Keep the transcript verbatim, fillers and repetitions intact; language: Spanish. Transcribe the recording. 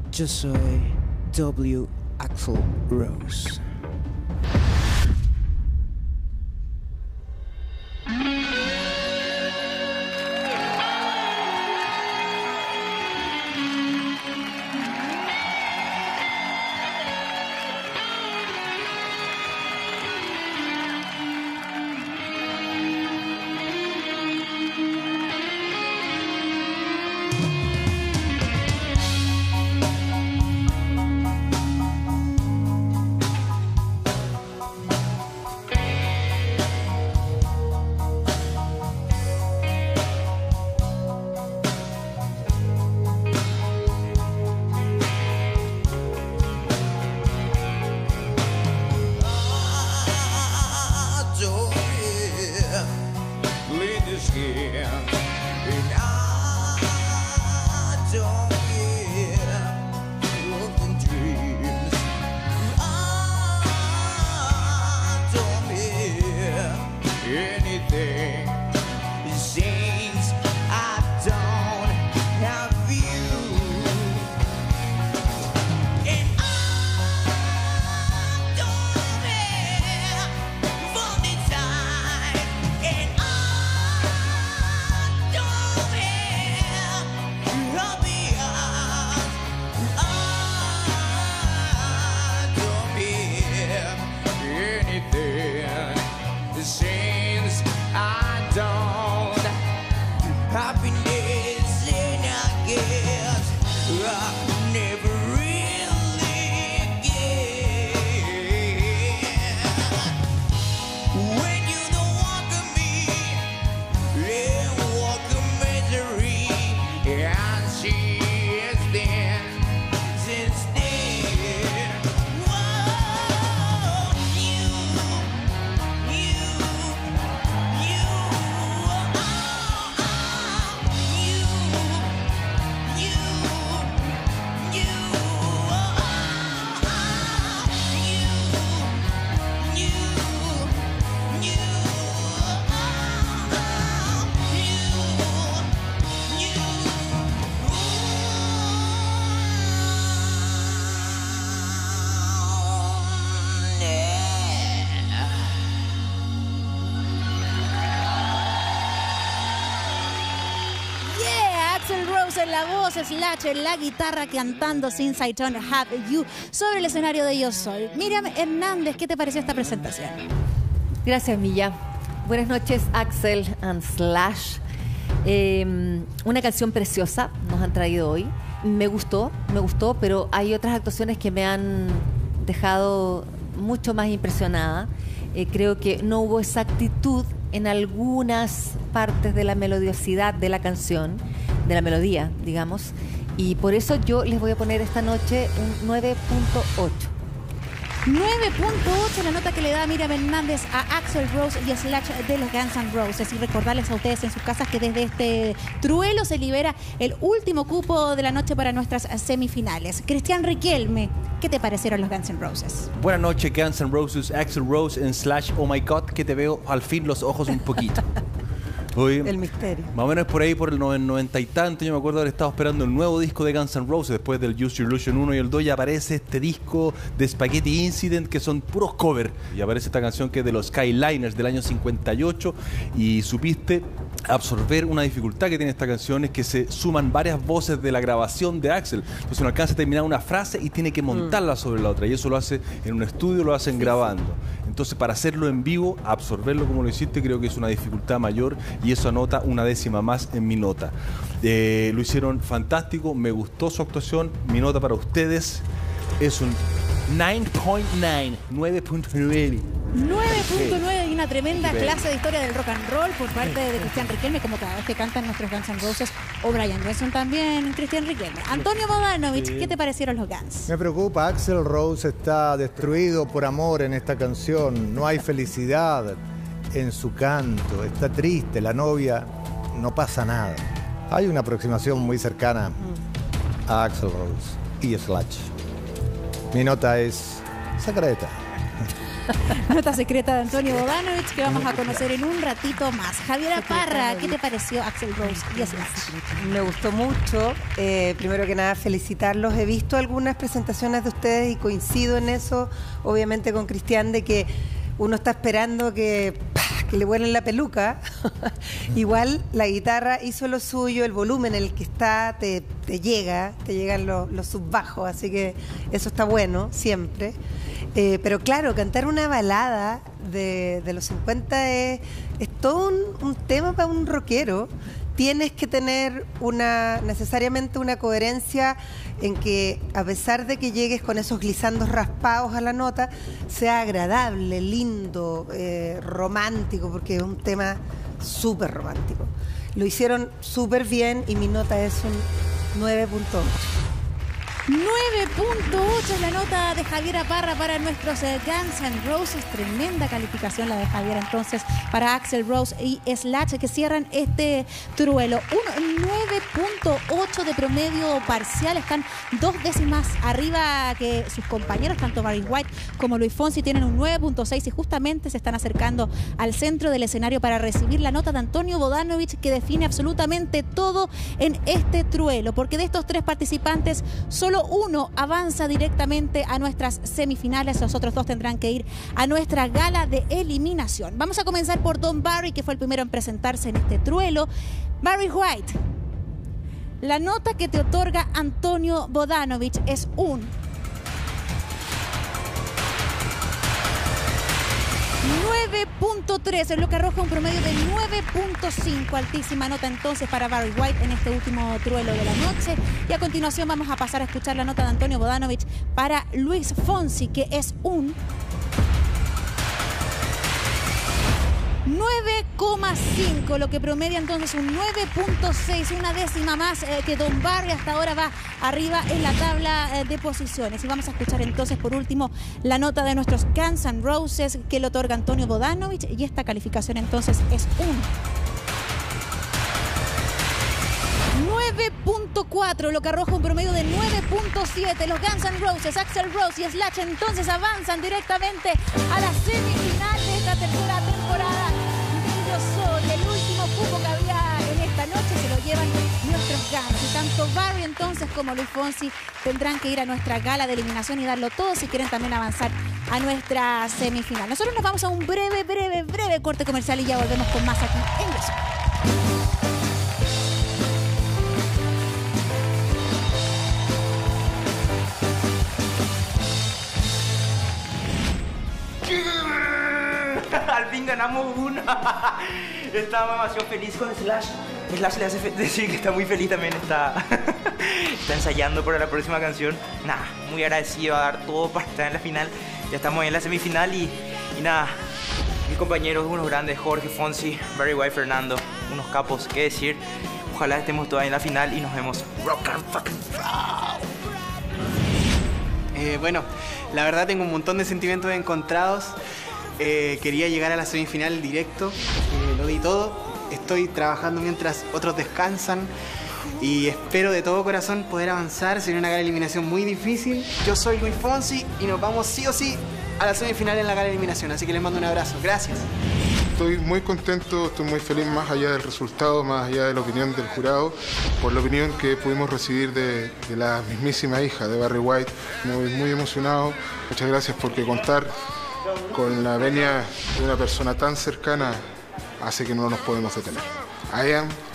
Yo soy W. Axl Rose. La voz, Slash en la guitarra cantando Since I Don't Have You sobre el escenario de Yo Soy. Miriam Hernández, ¿qué te pareció esta presentación? Gracias, Milla. Buenas noches, Axl and Slash. Eh, una canción preciosa nos han traído hoy. Me gustó, me gustó, pero hay otras actuaciones que me han dejado mucho más impresionada. Eh, creo que no hubo exactitud en algunas partes de la melodiosidad de la canción, de la melodía, digamos, y por eso yo les voy a poner esta noche un nueve punto ocho. nueve punto ocho, la nota que le da Miriam Hernández a Axl Rose y Slash de los Guns N' Roses. Y recordarles a ustedes en sus casas que desde este truelo se libera el último cupo de la noche para nuestras semifinales. Cristian Riquelme, ¿qué te parecieron los Guns N' Roses? Buenas noches, Guns N' Roses, Axl Rose en Slash. Oh my God, que te veo al fin los ojos un poquito. Hoy, el misterio. Más o menos por ahí, por el noventa y tanto, yo me acuerdo haber estado esperando el nuevo disco de Guns N' Roses. Después del Use Your Illusion uno y el dos ya aparece este disco de Spaghetti Incident, que son puros covers. Y aparece esta canción que es de los Skyliners del año cincuenta y ocho. Y supiste absorber una dificultad que tiene esta canción, es que se suman varias voces de la grabación de Axl. Entonces uno alcanza a terminar una frase y tiene que montarla sobre la otra. Y eso lo hace en un estudio, lo hacen sí, grabando. Sí. Entonces para hacerlo en vivo, absorberlo como lo hiciste, creo que es una dificultad mayor. Y eso anota una décima más en mi nota. Eh, lo hicieron fantástico, me gustó su actuación. Mi nota para ustedes es un nueve punto nueve, nueve punto nueve. nueve punto nueve y una tremenda clase de historia del rock and roll por parte de Cristian Riquelme, como cada vez que cantan nuestros Guns N' Roses, o Brian Johnson también, Cristian Riquelme. Antonio Bodanovich, ¿qué te parecieron los Guns? Me preocupa, Axl Rose está destruido por amor en esta canción, no hay felicidad en su canto, está triste, la novia, no pasa nada. Hay una aproximación muy cercana a Axl Rose y Slash. Mi nota es secreta. Nota secreta de Antonio Bodanovich que vamos a conocer en un ratito más. Javiera Parra, ¿qué te pareció Axl Rose y Slash? Me gustó mucho. Eh, primero que nada, felicitarlos. He visto algunas presentaciones de ustedes y coincido en eso, obviamente con Cristian, de que uno está esperando que, que le vuelen la peluca. Igual la guitarra hizo lo suyo, el volumen en el que está te, te llega, te llegan los, los subbajos, así que eso está bueno siempre. Eh, pero claro, cantar una balada de, de los cincuenta es, es todo un, un tema para un rockero. Tienes que tener una necesariamente una coherencia en que, a pesar de que llegues con esos glisandos raspados a la nota, sea agradable, lindo, eh, romántico, porque es un tema súper romántico. Lo hicieron súper bien y mi nota es un nueve punto ocho. nueve punto ocho es la nota de Javiera Parra para nuestros eh, Guns N' Roses. Tremenda calificación la de Javiera entonces para Axl Rose y Slash, que cierran este truelo. Un nueve punto ocho de promedio parcial. Están dos décimas arriba que sus compañeros, tanto Barry White como Luis Fonsi tienen un nueve punto seis y justamente se están acercando al centro del escenario para recibir la nota de Antonio Bodanovich, que define absolutamente todo en este truelo, porque de estos tres participantes solo uno avanza directamente a nuestras semifinales, los otros dos tendrán que ir a nuestra gala de eliminación. Vamos a comenzar por Don Barry, que fue el primero en presentarse en este truelo. Barry White, la nota que te otorga Antonio Bodanovich es un nueve punto tres, es lo que arroja un promedio de nueve punto cinco. Altísima nota entonces para Barry White en este último truelo de la noche. Y a continuación vamos a pasar a escuchar la nota de Antonio Bodanovich para Luis Fonsi, que es un nueve coma cinco, lo que promedia entonces un nueve punto seis, una décima más eh, que Don Barry. Hasta ahora va arriba en la tabla eh, de posiciones. Y vamos a escuchar entonces por último la nota de nuestros Guns N' Roses que le otorga Antonio Bodanovich, y esta calificación entonces es un nueve punto cuatro, lo que arroja un promedio de nueve punto siete. Los Guns N' Roses, Axl Rose y Slash entonces avanzan directamente a la semifinal de esta tercera temporada de Yo Soy. El último cupo que había en esta noche se lo llevan nuestros Guns, y tanto Barry entonces como Luis Fonsi tendrán que ir a nuestra gala de eliminación y darlo todo si quieren también avanzar a nuestra semifinal. Nosotros nos vamos a un breve, breve, breve corte comercial y ya volvemos con más aquí en Yo Soy. Al fin ganamos una. Estaba demasiado feliz con Slash. Slash le hace decir que está muy feliz también. Está, está ensayando para la próxima canción. Nada, muy agradecido a dar todo para estar en la final. Ya estamos en la semifinal y, y nada. Mis compañeros, unos grandes, Jorge, Fonsi, Barry White, Fernando, unos capos, qué decir. Ojalá estemos todavía en la final y nos vemos. Rock and fucking roll. Eh, bueno, la verdad tengo un montón de sentimientos encontrados. Eh, quería llegar a la semifinal directo, eh, lo di todo. Estoy trabajando mientras otros descansan y espero de todo corazón poder avanzar. Sería una gala de eliminación muy difícil. Yo soy Luis Fonsi y nos vamos sí o sí a la semifinal en la gala de eliminación, así que les mando un abrazo. Gracias. Estoy muy contento, estoy muy feliz, más allá del resultado, más allá de la opinión del jurado, por la opinión que pudimos recibir de, de la mismísima hija de Barry White. Muy, muy emocionado. Muchas gracias, porque contar con la venia de una persona tan cercana hace que no nos podemos detener. I am